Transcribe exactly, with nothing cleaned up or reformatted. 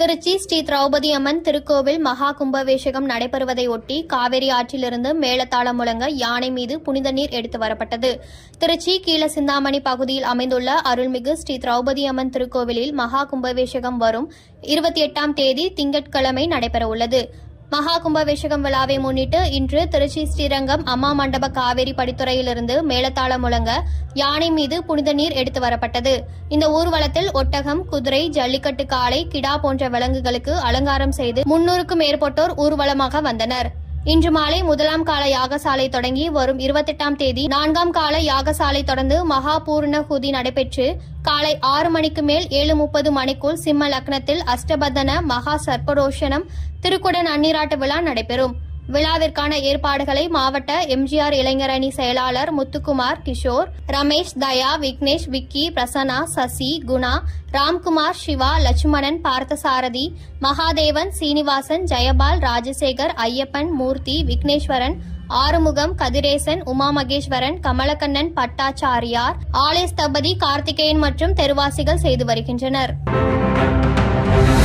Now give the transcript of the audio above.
திருச்சி ஸ்ரீ திரௌபதி அம்மன் திருக்கோவில் மகா கும்பாபிஷேகம் நடைபெறுவதையொட்டி காவிரி ஆற்றிலிருந்து மேளதாளம் முழங்க யானை மீது புனித நீர் எடுத்து வரப்பட்டது. திருச்சி கீழசிந்தாமணி பகுதியில் அமைந்துள்ள அருள்மிகு ஸ்ரீ திரௌபதி அம்மன் திருக்கோவிலில் மகா கும்பாபிஷேகம் வரும் இருபத்தி எட்டாம் தேதி திங்கட்கிழமை நடைபெறவுள்ளது. மகா கும்பாபிஷேகம் விழாவை முன்னிட்டு இன்று திருச்சி ஸ்ரீரங்கம் அம்மா மண்டப காவேரி படித்துறையிலிருந்து மேளதாளம் முழங்க யானை மீது புனித நீர் எடுத்து வரப்பட்டது. இந்த ஊர்வலத்தில் ஒட்டகம், குதிரை, ஜல்லிக்கட்டு காளை, கிடா போன்ற விலங்குகளுக்கு அலங்காரம் செய்து முன்னூறுக்கும் மேற்பட்டோர் ஊர்வலமாக வந்தனர். இன்று மாலை முதலாம் கால யாகசாலை தொடங்கி வரும் இருபத்தி எட்டாம் தேதி நான்காம் கால யாகசாலை தொடர்ந்து மகா பூர்ணகுதி நடைபெற்று காலை ஆறு மணிக்கு மேல் ஏழு முப்பது மணிக்குள் சிம்ம லக்னத்தில் அஷ்டபந்தன மகா சர்ப்பரோஷனம் திருக்குட நன்னீராட்டு விழா நடைபெறும். விழாவிற்கான ஏற்பாடுகளை மாவட்ட எம்ஜிஆர் இளைஞர் அணி செயலாளர் முத்துக்குமார், கிஷோர், ரமேஷ், தயா, விக்னேஷ், விக்கி, பிரசன்னா, சசி, குணா, ராம்குமார், சிவா, லட்சுமணன், பார்த்தசாரதி, மகாதேவன், சீனிவாசன், ஜெயபால், ராஜசேகர், ஐயப்பன், மூர்த்தி, விக்னேஸ்வரன், ஆறுமுகம், கதிரேசன், உமா மகேஸ்வரன், கமலக்கண்ணன், பட்டாச்சாரியார், ஆலய ஸ்தபதி கார்த்திகேயன் மற்றும் தெருவாசிகள் செய்து வருகின்றனர்.